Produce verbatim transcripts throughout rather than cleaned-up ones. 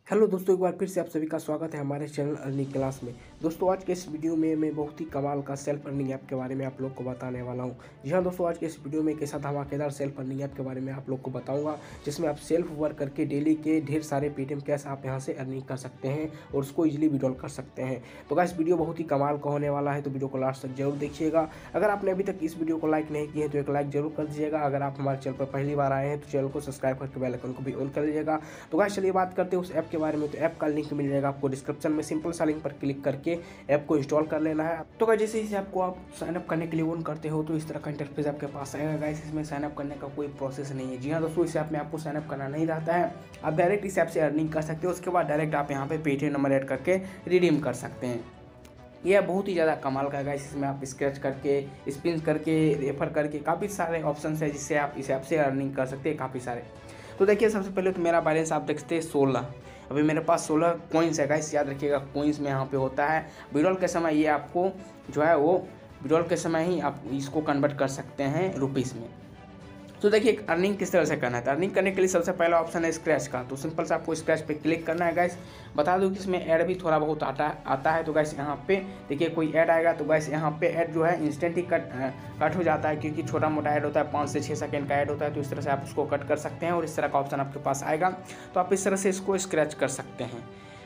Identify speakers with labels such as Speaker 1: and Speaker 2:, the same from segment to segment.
Speaker 1: Hello दोस्तों, एक बार फिर से आप सभी का स्वागत है हमारे चैनल अर्निंग क्लास में। दोस्तों, आज के इस वीडियो में मैं बहुत ही कमाल का सेल्फ अर्निंग ऐप के बारे में आप लोग को बताने वाला हूं। जी हाँ दोस्तों, आज के इस वीडियो में एक ऐसा धमाकेदार सेल्फ अर्निंग ऐप के बारे में आप लोग को बताऊंगा जिसमें आप सेल्फ वर्क करके डेली के ढेर सारे पेटीएम कैश आप यहाँ से अर्निंग कर सकते हैं और उसको ईजिली विड्रॉल कर सकते हैं। तो गाइस, वीडियो बहुत ही कमाल का होने वाला है, तो वीडियो को लास्ट तक जरूर देखिएगा। अगर आपने अभी तक इस वीडियो को लाइक नहीं किया है तो एक लाइक जरूर कर दीजिएगा। अगर आप हमारे चैनल पर पहली बार आए हैं तो चैनल को सब्सक्राइब करके बेल आइकन को भी ऑन कर लीजिएगा। तो गाइस, चलिए बात करते हैं उस ऐप के बारे में। तो ऐप का लिंक मिल जाएगा आपको डिस्क्रिप्शन में। सिंपल सा लिंक पर क्लिक करके ऐप को इंस्टॉल कर लेना है। तो गाइस, जैसे इस ऐप को आप साइन अप करने के लिए ऑन करते हो तो इस तरह का इंटरफेस आपके पास आएगा। गाइस, इसमें साइन अप करने का कोई प्रोसेस नहीं है। जी हाँ दोस्तों, इस ऐप में आपको साइन अप करना नहीं रहता है। आप डायरेक्ट इस ऐप से अर्निंग कर सकते हो। उसके बाद डायरेक्ट आप यहाँ पे पेटीएम नंबर ऐड करके रिडीम कर सकते हैं। यह बहुत ही ज़्यादा कमाल का है गाइस। इसमें आप स्क्रैच करके, स्पिन करके, रेफर करके काफ़ी सारे ऑप्शन है जिससे आप इस ऐप से अर्निंग कर सकते हैं काफ़ी सारे। तो देखिए, सबसे पहले तो मेरा बैलेंस आप देखते हैं सोलह। अभी मेरे पास सोलह कॉइन्स है गाइस। याद रखिएगा, कॉइन्स में यहाँ पे होता है विड्रॉल के समय ये आपको जो है वो विड्रॉल के समय ही आप इसको कन्वर्ट कर सकते हैं रुपीस में। तो देखिए, अर्निंग किस तरह से करना है। तो अर्निंग करने के लिए सबसे पहला ऑप्शन है स्क्रैच का। तो सिंपल से आपको स्क्रैच पे क्लिक करना है गाइस। बता दूं कि इसमें ऐड भी थोड़ा बहुत आता आता है। तो गाइस, यहाँ पे देखिए कोई ऐड आएगा तो गाइस यहाँ पे ऐड जो है इंस्टेंट ही कट कट हो जाता है, क्योंकि छोटा मोटा ऐड होता है, पाँच से छः सेकंड का ऐड होता है। तो इस तरह से आप उसको कट कर सकते हैं और इस तरह का ऑप्शन आपके पास आएगा। तो आप इस तरह से इसको स्क्रैच कर सकते हैं।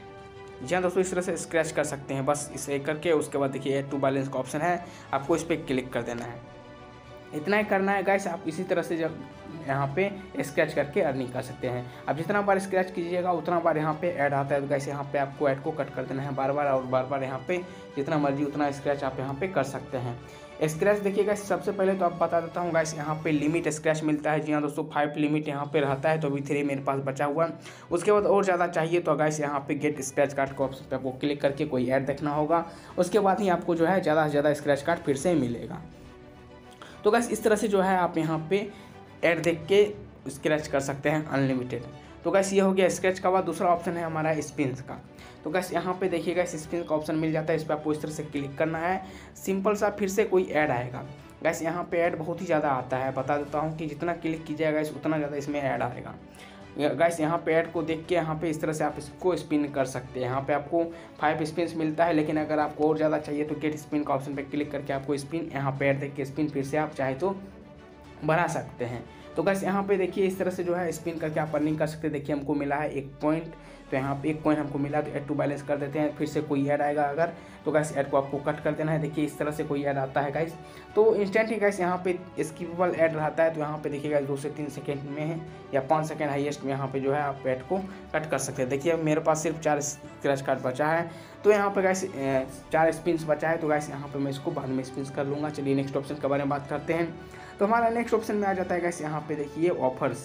Speaker 1: जी हाँ दोस्तों, इस तरह से स्क्रैच कर सकते हैं बस इसे करके। उसके बाद देखिए ऐड टू बैलेंस का ऑप्शन है, आपको इस पर क्लिक कर देना है। इतना ही करना है गाइस। आप इसी तरह से जब यहाँ पे स्क्रैच करके अर्निंग कर सकते हैं। आप जितना बार स्क्रैच कीजिएगा उतना बार यहाँ पे ऐड आता है। तो गाइस, यहाँ पे आपको ऐड को कट कर देना है बार बार और बार बार। यहाँ पे जितना मर्जी उतना स्क्रैच आप यहाँ पे कर सकते हैं। स्क्रैच देखिए गाइस, सबसे पहले तो आप बता देता हूँ गाइस, यहाँ पे लिमिट स्क्रैच मिलता है। जी हाँ दोस्तों, फाइव लिमिट यहाँ पे रहता है। तो अभी थ्री मेरे पास बचा हुआ है। उसके बाद और ज़्यादा चाहिए तो गाइस यहाँ पे गेट स्क्रैच कार्ड को ऑप्शन पे आपको क्लिक करके कोई ऐड देखना होगा। उसके बाद ही आपको जो है ज़्यादा से ज़्यादा स्क्रैच कार्ड फिर से मिलेगा। तो गाइस, इस तरह से जो है आप यहाँ पे ऐड देख के स्क्रैच कर सकते हैं अनलिमिटेड। तो गाइस, ये हो गया स्क्रैच का। बाद दूसरा ऑप्शन है हमारा स्पिन का। तो गाइस, यहाँ पे देखिएगा स्पिन का ऑप्शन मिल जाता है। इस पर आपको इस तरह से क्लिक करना है। सिंपल सा फिर से कोई ऐड आएगा। गाइस, यहाँ पे ऐड बहुत ही ज़्यादा आता है। बता देता हूँ कि जितना क्लिक कीजिएगा गाइस उतना ज़्यादा इसमें ऐड आएगा। गाइस, यहाँ पे ऐड को देख के यहाँ पे इस तरह से आप इसको स्पिन कर सकते हैं। यहाँ पे आपको फाइव स्पिन मिलता है, लेकिन अगर आपको और ज़्यादा चाहिए तो गेट स्पिन का ऑप्शन पे क्लिक करके आपको स्पिन यहाँ पे ऐड देख के स्पिन फिर से आप चाहे तो बढ़ा सकते हैं। तो गाइस, यहाँ पे देखिए इस तरह से जो है स्पिन करके आप अर्निंग कर सकते हैं। देखिए, हमको मिला है एक पॉइंट। तो यहाँ पे एक पॉइंट हमको मिला तो ऐड टू बैलेंस कर देते हैं। फिर से कोई ऐड आएगा अगर तो गाइस ऐड को आपको कट कर देना है। देखिए, इस तरह से कोई ऐड आता है गाइस। तो इंस्टेंट ही गाइस यहाँ पे स्किपेबल ऐड रहता है। तो यहाँ पे देखिएगा दो से तीन सेकेंड में है या पाँच सेकेंड हाईएस्ट में यहाँ पे जो है आप ऐड को कट कर सकते हैं। देखिए, मेरे पास सिर्फ चार स्क्रैच कार्ड बचा है। तो यहाँ पे गाइस चार स्पिन्स बचा है। तो गाइस, यहाँ पे मैं इसको बाद में स्पिन्स कर लूँगा। चलिए नेक्स्ट ऑप्शन के बारे में बात करते हैं। तो हमारा नेक्स्ट ऑप्शन में आ जाता है गाइस यहाँ पे देखिए ऑफर्स।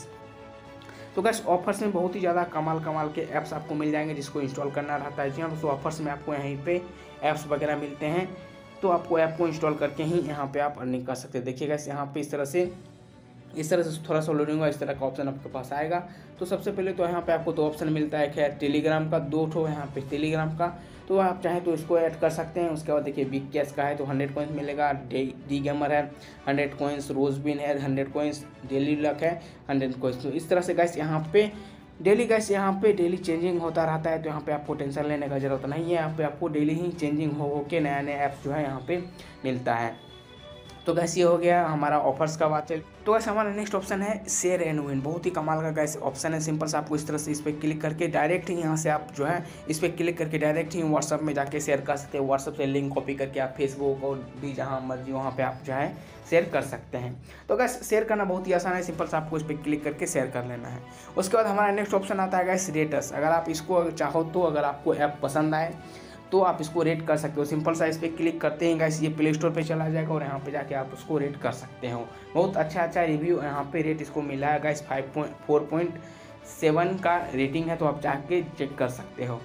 Speaker 1: तो गाइस, ऑफर्स में बहुत ही ज़्यादा कमाल कमाल के ऐप्स आपको मिल जाएंगे जिसको इंस्टॉल करना रहता है। जी हाँ दोस्तों, ऑफर्स में आपको यहीं पे ऐप्स वगैरह मिलते हैं। तो आपको ऐप को इंस्टॉल करके ही यहाँ पे आप अर्निंग कर सकते हैं। देखिए गाइस, यहाँ पे इस तरह से इस तरह से थोड़ा सा लोडिंग होगा, इस तरह का ऑप्शन आपके पास आएगा। तो सबसे पहले तो यहाँ पे आपको दो ऑप्शन मिलता है खैर टेलीग्राम का, दो ठो यहाँ पे टेलीग्राम का। तो आप चाहें तो इसको ऐड कर सकते हैं। उसके बाद देखिए बिग कैश का है तो हंड्रेड कॉइन्स मिलेगा। डी गेमर है हंड्रेड कॉइन्स, रोजबिन है हंड्रेड कॉइन्स, डेली लक है हंड्रेड कॉइन्स। तो इस तरह से गाइस यहाँ पे डेली गाइस यहाँ पे डेली चेंजिंग होता रहता है। तो यहाँ पे आपको टेंशन लेने का जरूरत नहीं है। यहाँ पे आपको डेली ही चेंजिंग हो हो के नया नया ऐप्स जो है यहाँ पे मिलता है। तो गैस, ये हो गया हमारा ऑफर्स का बात चल। तो गैस, हमारा नेक्स्ट ऑप्शन है शेयर एंड विन। बहुत ही कमाल का गैस ऑप्शन है। सिंपल से आपको इस तरह से इस पर क्लिक करके डायरेक्ट ही यहाँ से आप जो है इस पर क्लिक करके डायरेक्ट ही व्हाट्सअप में जाके शेयर कर सकते हैं। व्हाट्सअप से लिंक कॉपी करके आप फेसबुक और भी जहाँ मर्जी वहाँ पे आप जो है शेयर कर सकते हैं। तो गैस, शेयर करना बहुत ही आसान है। सिंपल से आपको इस पर क्लिक करके शेयर कर लेना है। उसके बाद हमारा नेक्स्ट ऑप्शन आता है गैस रेटस। अगर आप इसको चाहो तो अगर आपको ऐप पसंद आए तो आप इसको रेट कर सकते हो। सिंपल सा इस पर क्लिक करते हैं गाइस, ये प्ले स्टोर पे चला जाएगा और यहाँ पे जाके आप उसको रेट कर सकते हो। बहुत अच्छा अच्छा रिव्यू यहाँ पे रेट इसको मिला है guys. Five point four point seven का रेटिंग है। तो आप जाके चेक कर सकते हो।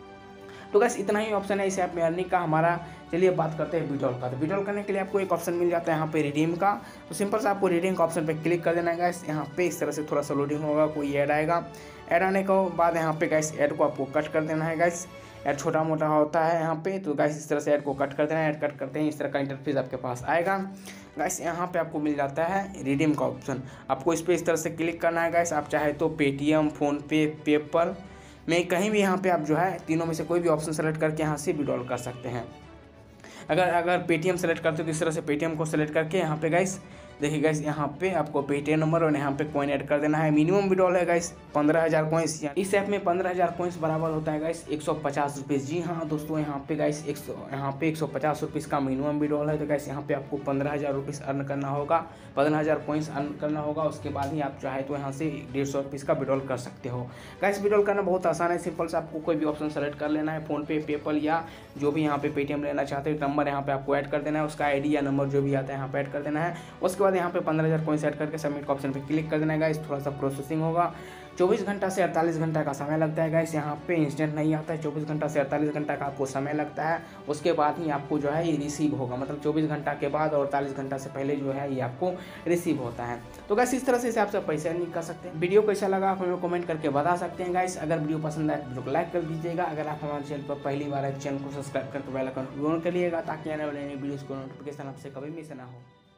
Speaker 1: तो गाइस, इतना ही ऑप्शन है इस ऐप में अर्निंग का हमारा। चलिए बात करते हैं विड्रॉल का। तो विड्रॉल करने के लिए आपको एक ऑप्शन मिल जाता है यहाँ पे रिडीम का। तो सिंपल से आपको रिडीम का ऑप्शन पे क्लिक कर देना है गाइस। यहाँ पे इस तरह से थोड़ा सा लोडिंग होगा, कोई ऐड आएगा। ऐड आने के बाद यहाँ पे गाइस ऐड को आपको कट कर देना है गाइस। ऐड छोटा मोटा होता है यहाँ पे। तो गाइस, इस तरह से ऐड को कट कर देना है। ऐड कट करते हैं इस तरह का इंटरफेस आपके पास आएगा। गाइस, यहाँ पे आपको मिल जाता है रिडीम का ऑप्शन। आपको इस पर इस तरह से क्लिक करना है गाइस। आप चाहे तो पेटीएम, फ़ोनपे, पेपल में कहीं भी यहाँ पे आप जो है तीनों में से कोई भी ऑप्शन सेलेक्ट करके यहाँ से विड्रॉल कर सकते हैं। अगर अगर पेटीएम सेलेक्ट करते हो तो इस तरह से पेटीएम को सेलेक्ट करके यहाँ पे गाइस देखिए गाइस यहाँ पे आपको पेटीएम नंबर और यहाँ पे कॉइन ऐड कर देना है। मिनिमम विड्रॉल है गाइस पंद्रह हज़ार कॉइन्स। इस ऐप में पंद्रह हज़ार कॉइन्स बराबर होता है गाइस एक सौ पचास रुपीज़। जी हाँ दोस्तों, यहाँ पे गाइस एक सौ यहाँ पे एक सौ पचास रुपीज़ का मिनिमम विड्रॉल है। तो गाइस यहाँ पे आपको पंद्रह हज़ार रुपीज़ अर्न करना होगा, पंद्रह हज़ार कॉइन्स अर्न करना होगा। उसके बाद ही आप चाहे तो यहाँ से डेढ़ सौ रुपीज़ का विड्रॉल कर सकते हो। गाइस विड्रॉल करना बहुत आसान है, सिंपल से आपको कोई भी ऑप्शन सेलेक्ट कर लेना है। फ़ोनपे, पेपल या जो भी यहाँ पे पेटीएम लेना चाहते हो नंबर यहाँ पे आपको ऐड कर देना है, उसका आईडी या नंबर जो भी आता है यहाँ पे ऐड कर देना है। उसके बाद यहाँ पे पंद्रह हज़ार कॉइन सेट करके सबमिट का ऑप्शन पे क्लिक कर देना है। गाइस थोड़ा सा प्रोसेसिंग होगा, चौबीस घंटा से अड़तालीस घंटा का समय लगता है। गाइस यहाँ पे इंस्टेंट नहीं आता है, चौबीस घंटा से अड़तालीस घंटा का आपको समय लगता है। उसके बाद ही आपको जो है ये रिसीव होगा, मतलब चौबीस घंटा के बाद और अड़तालीस घंटा से पहले जो है ये आपको रिसीव होता है। तो गाइस इस तरह से इसे आप सब पैसे अर्निंग कर सकते हैं। वीडियो कैसा लगा आप हमें कमेंट करके बता सकते हैं। गाइस अगर वीडियो पसंद आए तो वीडियो को लाइक कर दीजिएगा। अगर आप हमारे चैनल पर पहली बार आए चैनल को सब्सक्राइब करके बेल आइकन ऑन कर लीजिएगा ताकि आने वाले नए वीडियोज़ को नोटिफिकेशन आपसे कभी मिस ना हो।